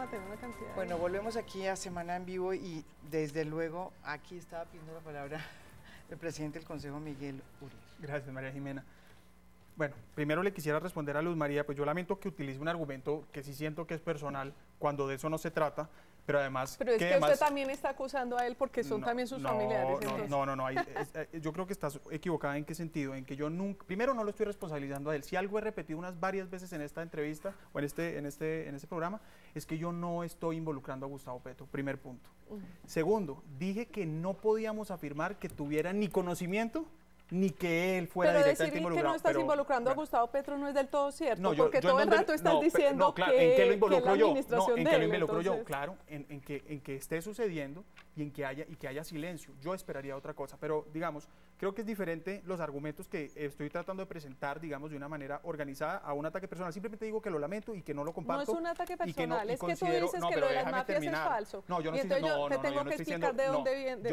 a tener una cantidad. Bueno, volvemos aquí a Semana en Vivo y desde luego aquí estaba pidiendo la palabra el presidente del Consejo, Miguel Uribe. Gracias, María Jimena. Bueno, primero le quisiera responder a Luz María, pues yo lamento que utilice un argumento que sí siento que es personal, cuando de eso no se trata, pero además... Pero es que además, usted también está acusando a él porque son también sus familiares. Entonces. No, yo creo que estás equivocada. ¿En qué sentido? En que yo nunca, primero no lo estoy responsabilizando a él. Si algo he repetido varias veces en esta entrevista o en este programa, es que yo no estoy involucrando a Gustavo Petro, primer punto. Segundo, dije que no podíamos afirmar que tuviera ni conocimiento ni que él fuera directamente involucrado. Pero decir que no estás involucrando a Gustavo Petro no es del todo cierto, no, porque todo el rato estás diciendo claro, que, ¿en qué lo involucro que yo? la administración ¿En de qué lo él, involucro yo? entonces... Claro, en que esté sucediendo y en que haya silencio. Yo esperaría otra cosa, pero digamos, creo que es diferente los argumentos que estoy tratando de presentar, digamos, de una manera organizada a un ataque personal. Simplemente digo que lo lamento y que no lo comparto. No es un ataque personal, es que tú considero, dices que lo de las mafias es falso. No, yo no y estoy entonces diciendo, yo te tengo que explicar de dónde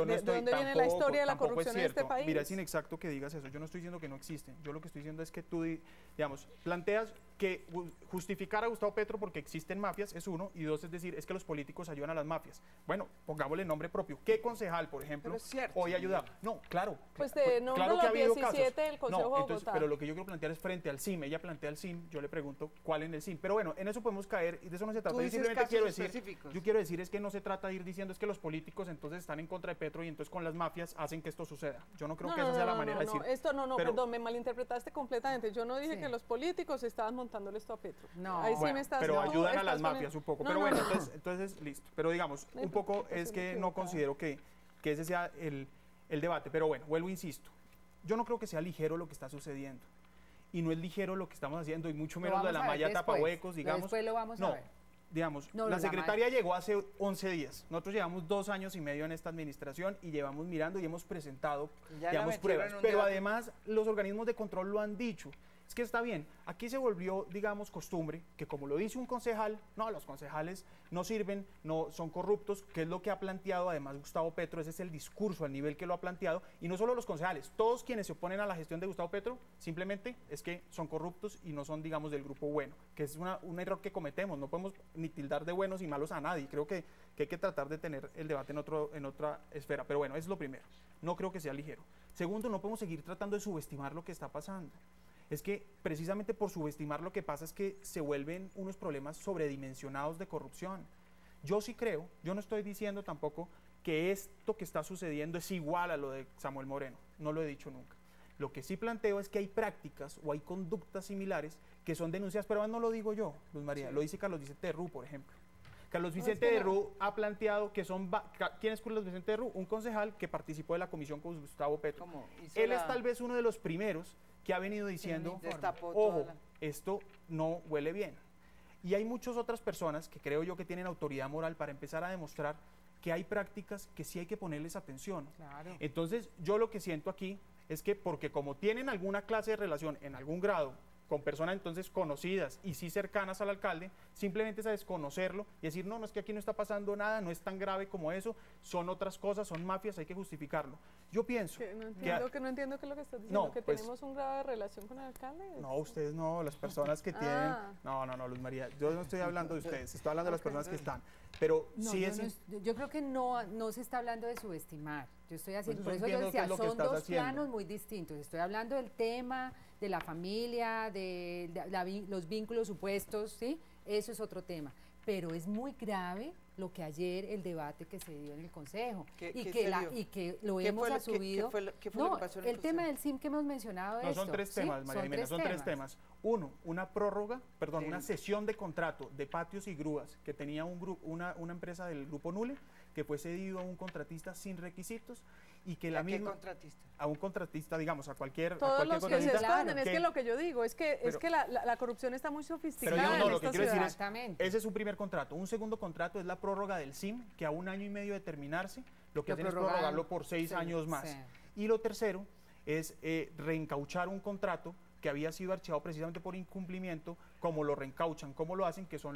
viene la historia de la corrupción en este país. Mira, es inexacto que digas eso. Yo no estoy diciendo que no existen. Yo lo que estoy diciendo es que tú, digamos, planteas que justificar a Gustavo Petro porque existen mafias es uno, y dos, es decir, es que los políticos ayudan a las mafias. Bueno, pongámosle nombre propio. ¿Qué concejal, por ejemplo, hoy ayuda? No, claro. Pues de claro que ha habido 17 del Consejo de Bogotá. Pero lo que yo quiero plantear es frente al CIM. Ella plantea el CIM, yo le pregunto cuál en el CIM. Pero bueno, en eso podemos caer y de eso no se trata. Yo simplemente quiero decir es que no se trata de ir diciendo es que los políticos entonces están en contra de Petro y entonces con las mafias hacen que esto suceda. Yo no creo que esa sea la manera de decir. Perdón, me malinterpretaste completamente. Yo no dije que los políticos estaban montándole esto a Petro. No, ahí sí me estás, pero ayudan a las mafias un poco. Pero bueno, entonces listo. Pero digamos, un poco es que no considero que ese sea el debate. Pero bueno, vuelvo, insisto. Yo no creo que sea ligero lo que está sucediendo. Y no es ligero lo que estamos haciendo, y mucho menos de la malla tapahuecos, digamos. Después lo vamos a ver. Digamos, la secretaria llegó hace 11 días. Nosotros llevamos 2 años y medio en esta administración y llevamos mirando y hemos presentado, digamos, pruebas. Pero además, los organismos de control lo han dicho. Es que está bien, aquí se volvió, digamos, costumbre que, como lo dice un concejal, no, los concejales no sirven, no son corruptos, que es lo que ha planteado además Gustavo Petro. Ese es el discurso al nivel que lo ha planteado, y no solo los concejales, todos quienes se oponen a la gestión de Gustavo Petro, simplemente es que son corruptos y no son, digamos, del grupo bueno, que es un error que cometemos. No podemos ni tildar de buenos y malos a nadie. Creo que hay que tratar de tener el debate en otra esfera, pero bueno, es lo primero, no creo que sea ligero. Segundo, no podemos seguir tratando de subestimar lo que está pasando. Es que precisamente por subestimar lo que pasa es que se vuelven unos problemas sobredimensionados de corrupción. Yo sí creo, yo no estoy diciendo tampoco que esto que está sucediendo es igual a lo de Samuel Moreno, no lo he dicho nunca. Lo que sí planteo es que hay prácticas o hay conductas similares que son denunciadas, pero no lo digo yo, Luz María, lo dice Carlos Vicente de Rú, por ejemplo. Carlos Vicente de Rú ha planteado que son... ¿Quién es Carlos Vicente de Rú? Un concejal que participó de la comisión con Gustavo Petro. Él es tal vez uno de los primeros que ha venido diciendo, ojo, esto no huele bien. Y hay muchas otras personas que creo yo que tienen autoridad moral para empezar a demostrar que hay prácticas que sí hay que ponerles atención. Claro. Entonces, yo lo que siento aquí es que porque como tienen alguna clase de relación en algún grado con personas entonces conocidas y sí cercanas al alcalde, simplemente es a desconocerlo y decir, no, es que aquí no está pasando nada, no es tan grave como eso, son otras cosas, son mafias, hay que justificarlo. Yo pienso... No entiendo qué es lo que estás diciendo, que tenemos un grado de relación con el alcalde. No, ustedes no, las personas que tienen... No, Luz María, yo no estoy hablando de ustedes, estoy hablando de las personas que están. Pero sí yo creo que no se está hablando de subestimar. Yo estoy haciendo, por eso yo decía, son dos planos muy distintos. Estoy hablando del tema de la familia, de los vínculos supuestos, ¿sí? Eso es otro tema. Pero es muy grave lo que ayer, el debate que se dio en el Consejo, y que lo hemos asumido. ¿Qué fue lo que pasó en el tema del CIM que hemos mencionado. Son tres temas, María Jimena, son tres temas. Uno, una prórroga, una sesión de contrato de patios y grúas que tenía una empresa del Grupo Nule, que fue cedido a un contratista sin requisitos, y que la misma... ¿A qué contratista? A un contratista, digamos, a cualquier los que se esconden, es que lo que yo digo, es que la corrupción está muy sofisticada. Pero lo que quiero decir es, ese es un primer contrato. Un segundo contrato es la prórroga del CIM, que a 1 año y medio de terminarse, lo que hacen es prorrogarlo por 6 años más. Sí. Y lo tercero es reencauchar un contrato que había sido archivado precisamente por incumplimiento, como lo reencauchan, como lo hacen, que son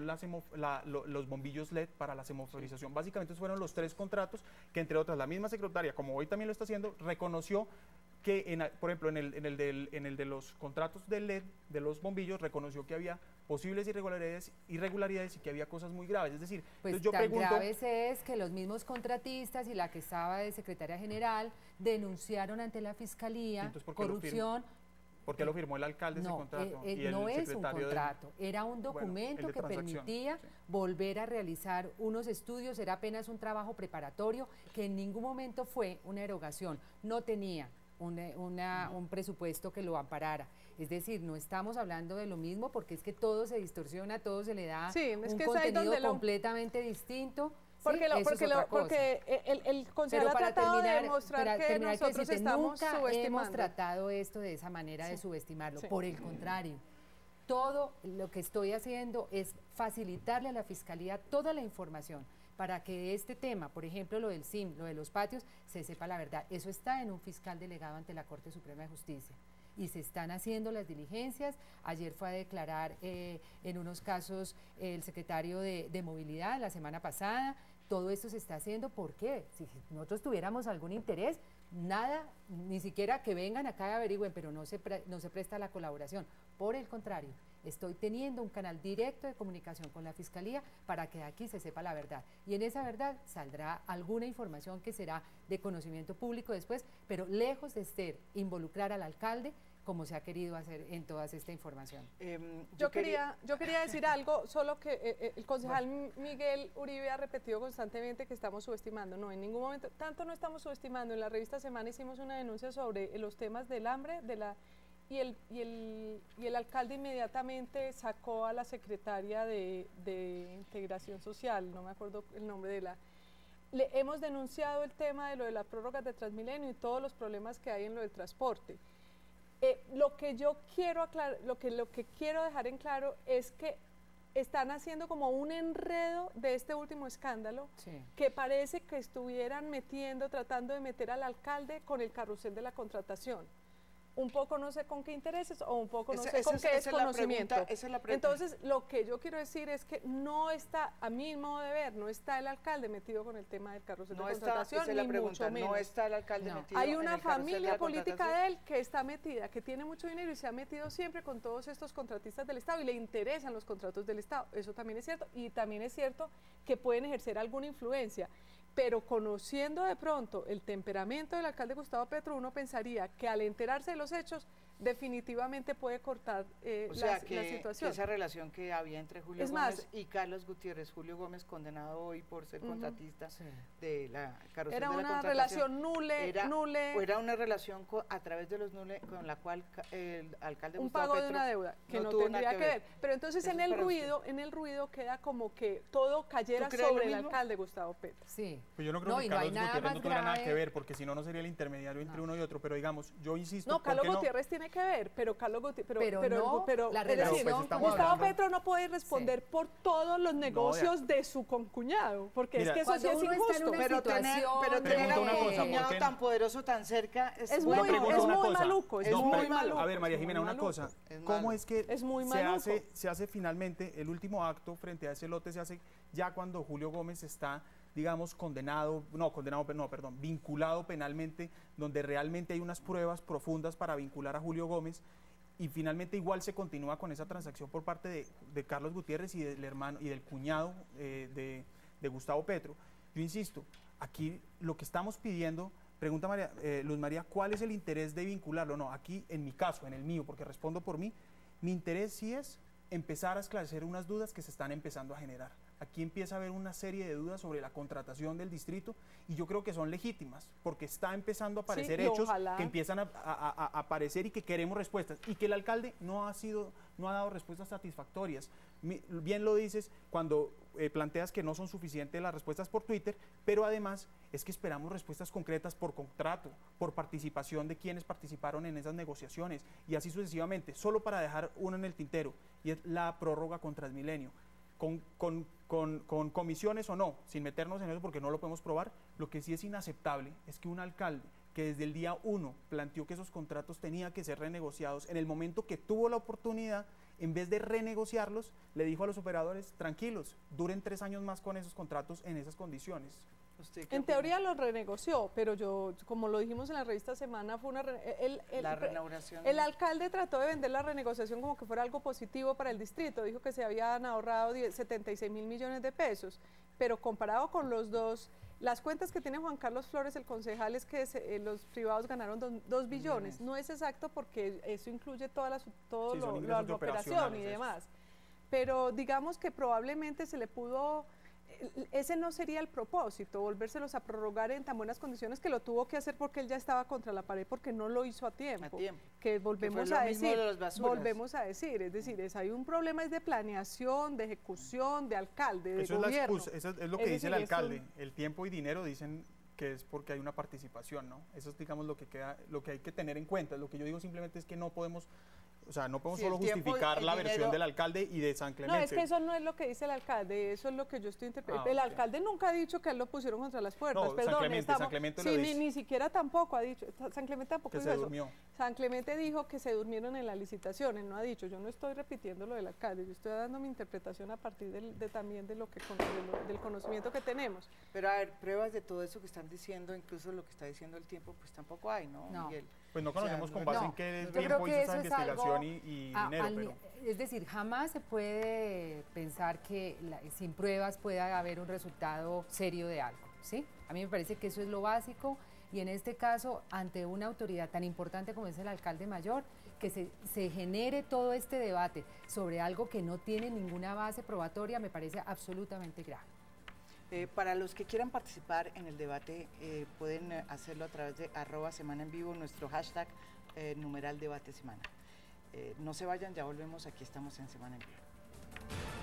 los bombillos LED para la semaforización. Básicamente esos fueron los 3 contratos que, entre otras, la misma secretaria, como hoy también lo está haciendo, reconoció que, por ejemplo, en el de los contratos de LED, de los bombillos, reconoció que había posibles irregularidades y que había cosas muy graves. Es decir, pues yo tan pregunto, graves es que los mismos contratistas y la que estaba de secretaria general denunciaron ante la Fiscalía corrupción. ¿Por qué lo firmó el alcalde ese contrato? No es un contrato, era un documento que permitía volver a realizar unos estudios, era apenas un trabajo preparatorio que en ningún momento fue una erogación, no tenía un presupuesto que lo amparara. Es decir, no estamos hablando de lo mismo porque es que todo se distorsiona, todo se le da un contenido completamente distinto. Porque el concejal ha tratado de demostrar que nosotros estamos subestimando. Hemos tratado esto de esa manera de subestimarlo. Por el contrario, todo lo que estoy haciendo es facilitarle a la Fiscalía toda la información para que este tema, por ejemplo, lo del SIM, lo de los patios, se sepa la verdad. Eso está en un fiscal delegado ante la Corte Suprema de Justicia. Y se están haciendo las diligencias. Ayer fue a declarar en unos casos el secretario de Movilidad la semana pasada. Todo esto se está haciendo, ¿por qué? Si nosotros tuviéramos algún interés, nada, ni siquiera que vengan acá y averigüen, pero no se presta la colaboración. Por el contrario, estoy teniendo un canal directo de comunicación con la Fiscalía para que aquí se sepa la verdad. Y en esa verdad saldrá alguna información que será de conocimiento público después, pero lejos de involucrar al alcalde, como se ha querido hacer en toda esta información. Yo quería decir algo, solo que el concejal Miguel Uribe ha repetido constantemente que estamos subestimando. No, en ningún momento, tanto no estamos subestimando. En la revista Semana hicimos una denuncia sobre los temas del hambre, y el alcalde inmediatamente sacó a la secretaria de Integración Social, no me acuerdo el nombre de la... Le hemos denunciado el tema de lo de las prórrogas de Transmilenio y todos los problemas que hay en lo del transporte. Lo que yo quiero aclarar, lo que quiero dejar en claro es que están haciendo como un enredo de este último escándalo, que parece que estuvieran tratando de meter al alcalde con el carrusel de la contratación. Un poco no sé con qué intereses o un poco no sé con qué desconocimiento. Entonces, lo que yo quiero decir es que no está, a mi modo de ver, no está el alcalde metido con el tema del carrusel de contratación, ni mucho menos. No está el alcalde metido. Hay una familia política de él que está metida, que tiene mucho dinero y se ha metido siempre con todos estos contratistas del Estado y le interesan los contratos del Estado. Eso también es cierto, y también es cierto que pueden ejercer alguna influencia. Pero conociendo de pronto el temperamento del alcalde Gustavo Petro, uno pensaría que al enterarse de los hechos, definitivamente puede cortar la situación. Que esa relación que había entre Julio Gómez y Carlos Gutiérrez, Julio Gómez condenado hoy por ser contratista de la carrusel de la contratación. Era una relación nule. Era una relación a través de los nule con la cual el alcalde un Gustavo pago Petro de una deuda que no tendría que ver. Pero entonces en el ruido queda como que todo cayera sobre el alcalde Gustavo Petro. Sí. Pues yo no creo que Carlos Gutiérrez no tuviera nada que ver, porque si no, no sería el intermediario entre uno y otro. Pero digamos, yo insisto. No, Carlos Gutiérrez tiene que ver, pero Carlos Gutiérrez, la relación, Gustavo Petro no puede responder por todos los negocios de su concuñado, porque es que eso sí es injusto. Pero tener a un cuñado tan poderoso, tan cerca, es muy maluco. Es muy maluco. A ver, María Jimena, una cosa. ¿Cómo es que se hace finalmente el último acto frente a ese lote? Se hace ya cuando Julio Gómez está, digamos, vinculado penalmente, donde realmente hay unas pruebas profundas para vincular a Julio Gómez, y finalmente igual se continúa con esa transacción por parte de Carlos Gutiérrez y del hermano y del cuñado de Gustavo Petro. Yo insisto, aquí lo que estamos pidiendo, pregunta Luz María, ¿cuál es el interés de vincularlo? No, aquí en mi caso, en el mío, porque respondo por mí, mi interés sí es empezar a esclarecer unas dudas que se están empezando a generar. Aquí empieza a haber una serie de dudas sobre la contratación del distrito y yo creo que son legítimas porque está empezando a aparecer hechos que empiezan a aparecer y que queremos respuestas y que el alcalde no ha dado respuestas satisfactorias. Bien lo dices cuando planteas que no son suficientes las respuestas por Twitter, pero además es que esperamos respuestas concretas por contrato, por participación de quienes participaron en esas negociaciones y así sucesivamente, solo para dejar uno en el tintero y es la prórroga con Transmilenio. Con comisiones o no, sin meternos en eso porque no lo podemos probar, lo que sí es inaceptable es que un alcalde que desde el día 1 planteó que esos contratos tenían que ser renegociados, en el momento que tuvo la oportunidad, en vez de renegociarlos, le dijo a los operadores, tranquilos, duren 3 años más con esos contratos en esas condiciones. En teoría lo renegoció, pero yo, como lo dijimos en la revista Semana, fue el alcalde trató de vender la renegociación como que fuera algo positivo para el distrito, dijo que se habían ahorrado 76.000 millones de pesos, pero comparado con las cuentas que tiene Juan Carlos Flores, el concejal, es que los privados ganaron 2 billones. No es exacto porque eso incluye todo la operación y demás. Pero digamos que probablemente se le pudo... Ese no sería el propósito, volvérselos a prorrogar en tan buenas condiciones, que lo tuvo que hacer porque él ya estaba contra la pared, porque no lo hizo a tiempo. Que volvemos a decir, es decir, hay un problema es de planeación, de ejecución, de alcalde, de gobierno. Eso es lo que dice el alcalde, el tiempo y dinero dicen que es porque hay una participación, ¿no? Eso es, digamos, lo que hay que tener en cuenta. Lo que yo digo simplemente es que no podemos... O sea, no podemos solo justificar la versión del alcalde y de San Clemente. No, es que eso no es lo que dice el alcalde, eso es lo que yo estoy interpretando. El alcalde nunca ha dicho que él lo pusieron contra las puertas, no, perdón. San Clemente lo dice. Ni siquiera tampoco ha dicho, San Clemente tampoco dijo eso. San Clemente dijo que se durmieron en la licitación, él no ha dicho, yo no estoy repitiendo lo del alcalde, yo estoy dando mi interpretación a partir también de del conocimiento que tenemos. Pero a ver, pruebas de todo eso que están diciendo, incluso lo que está diciendo el tiempo, pues tampoco hay, ¿no, Miguel? Pues no conocemos con base en qué tiempo hizo esa investigación y dinero. Pero... Es decir, jamás se puede pensar que sin pruebas pueda haber un resultado serio de algo, ¿sí? A mí me parece que eso es lo básico, y en este caso, ante una autoridad tan importante como es el alcalde mayor, que se genere todo este debate sobre algo que no tiene ninguna base probatoria, me parece absolutamente grave. Para los que quieran participar en el debate, pueden hacerlo a través de @semanaenvivo, nuestro hashtag #DebateSemana. No se vayan, ya volvemos, aquí estamos en Semana en Vivo.